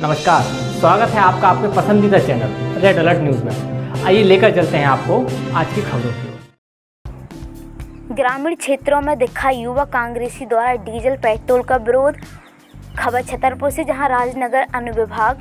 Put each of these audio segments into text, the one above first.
नमस्कार, स्वागत है आपका आपके पसंदीदा चैनल रेड अलर्ट न्यूज़ में। आइए लेकर चलते हैं आपको आज की खबरों की ओर। ग्रामीण क्षेत्रों में दिखा युवा कांग्रेसी द्वारा डीजल पेट्रोल का विरोध। खबर छतरपुर से, जहां राजनगर अनुविभाग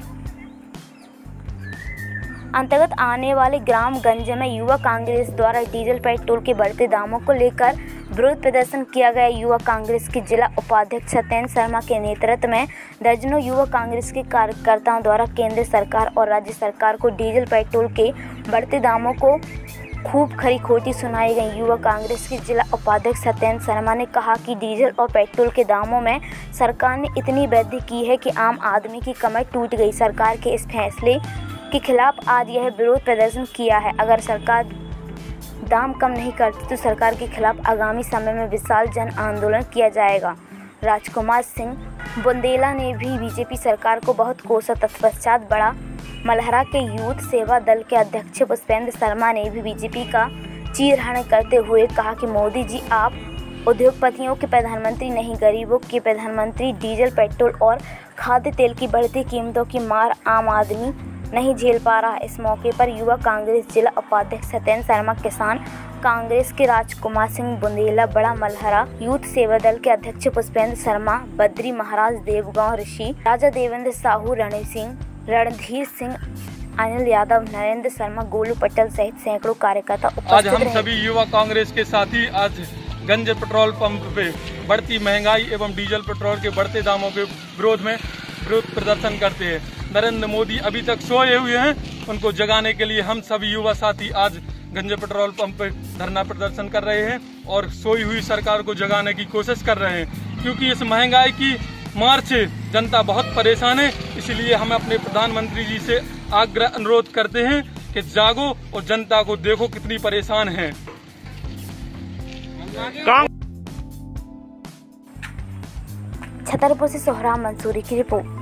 अंतर्गत आने वाले ग्राम गंज में युवा कांग्रेस द्वारा डीजल पेट्रोल के बढ़ते दामों को लेकर विरोध प्रदर्शन किया गया। युवा कांग्रेस के जिला उपाध्यक्ष सत्येंद्र शर्मा के नेतृत्व में दर्जनों युवा कांग्रेस के कार्यकर्ताओं द्वारा केंद्र सरकार और राज्य सरकार को डीजल पेट्रोल के बढ़ते दामों को खूब खरी खोटी सुनाई गई। युवा कांग्रेस के जिला उपाध्यक्ष सत्येंद्र शर्मा ने कहा कि डीजल और पेट्रोल के दामों में सरकार ने इतनी वृद्धि की है कि आम आदमी की कमर टूट गई। सरकार के इस फैसले के खिलाफ आज यह विरोध प्रदर्शन किया है। अगर सरकार दाम कम नहीं करती तो सरकार के खिलाफ आगामी समय में विशाल जन आंदोलन किया जाएगा। राजकुमार सिंह बुंदेला ने भी बीजेपी सरकार को बहुत कोसा। तत्पश्चात बड़ा मलहरा के यूथ सेवा दल के अध्यक्ष पुष्पेंद्र शर्मा ने भी बीजेपी का चीरहरण करते हुए कहा कि मोदी जी, आप उद्योगपतियों के प्रधानमंत्री नहीं, गरीबों के प्रधानमंत्री। डीजल पेट्रोल और खाद्य तेल की बढ़ती कीमतों की मार आम आदमी नहीं झेल पा रहा। इस मौके पर युवा कांग्रेस जिला उपाध्यक्ष सत्येंद्र शर्मा, किसान कांग्रेस के राजकुमार सिंह बुंदेला, बड़ा मलहरा यूथ सेवा दल के अध्यक्ष पुष्पेंद्र शर्मा, बद्री महाराज, देवगांव ऋषि, राजा देवेंद्र साहू, रणधीर सिंह, अनिल यादव, नरेंद्र शर्मा, गोलू पटेल सहित सैकड़ों कार्यकर्ता उपस्थित रहे। आज हम सभी युवा कांग्रेस के साथी आज गंज पेट्रोल पंप पे बढ़ती महंगाई एवं डीजल पेट्रोल के बढ़ते दामों के विरोध में विरोध प्रदर्शन करते हैं। नरेंद्र मोदी अभी तक सोए हुए हैं, उनको जगाने के लिए हम सभी युवा साथी आज गंज पेट्रोल पंप पे धरना प्रदर्शन कर रहे हैं और सोई हुई सरकार को जगाने की कोशिश कर रहे हैं, क्योंकि इस महंगाई की मार से जनता बहुत परेशान है। इसलिए हम अपने प्रधानमंत्री जी से आग्रह अनुरोध करते हैं कि जागो और जनता को देखो कितनी परेशान है। छतरपुर से सोहराब मंसूरी की रिपोर्ट।